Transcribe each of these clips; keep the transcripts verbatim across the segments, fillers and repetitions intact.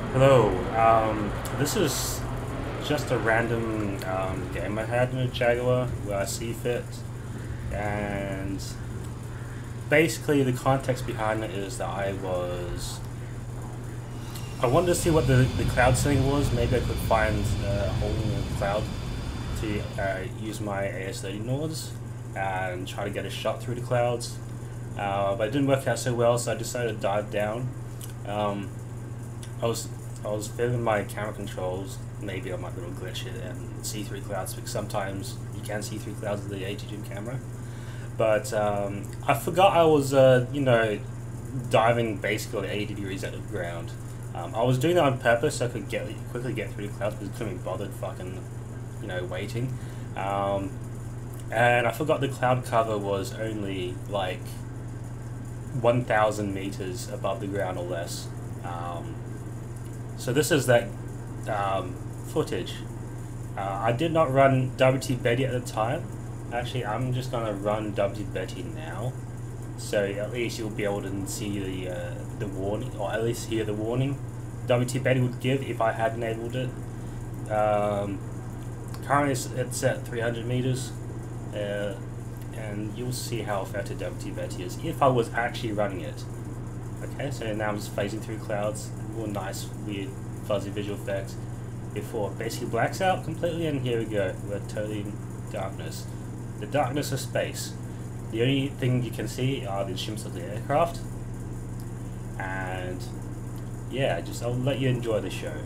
Hello, um, this is just a random um, game I had in a Jaguar C F I T, and basically the context behind it is that I was I wanted to see what the, the cloud setting was. Maybe I could find a hole in the cloud to uh, use my A S thirty Nords and try to get a shot through the clouds, uh, but it didn't work out so well, so I decided to dive down. Um, I was I was filming my camera controls. Maybe I might be able to glitch it and see through clouds, because sometimes you can see through clouds with the A T zoom camera. But um, I forgot I was, uh, you know, diving basically eighty degrees out of the ground. Um, I was doing that on purpose so I could get quickly get through the clouds, because I couldn't be bothered fucking, you know, waiting. Um, and I forgot the cloud cover was only like one thousand meters above the ground or less. Um, so this is that um, footage. Uh, I did not run W T Betty at the time. Actually, I'm just gonna run W T Betty now, so at least you'll be able to see the uh, the warning, or at least hear the warning W T Betty would give if I had enabled it. Um, currently, it's, it's at three hundred meters, uh, and you'll see how effective W T Betty is if I was actually running it. Okay, so now I'm just phasing through clouds, real nice, weird, fuzzy visual effects before it basically blacks out completely, and here we go, we're totally in darkness. The darkness of space. The only thing you can see are the ships of the aircraft, and yeah, just I'll let you enjoy the show.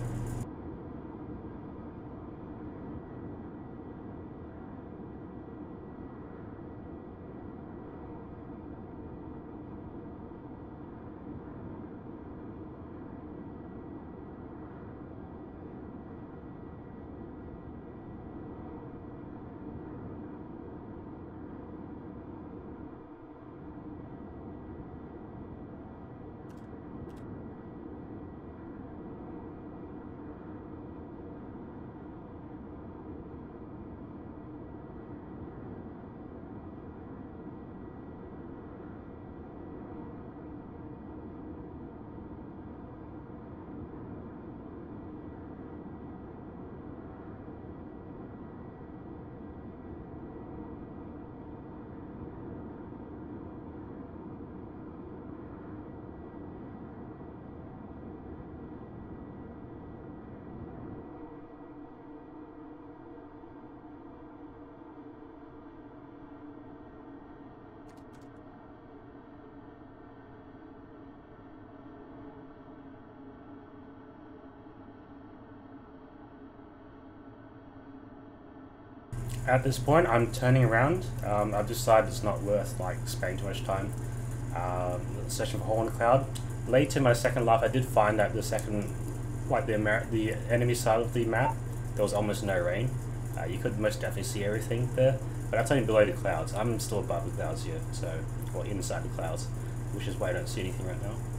At this point, I'm turning around. Um, I've decided it's not worth like spending too much time um, searching for a hole in the cloud. Later in my second life, I did find that the second, like the Amer the enemy side of the map, there was almost no rain. Uh, you could most definitely see everything there, but that's only below the clouds. I'm still above the clouds here, so or inside the clouds, which is why I don't see anything right now.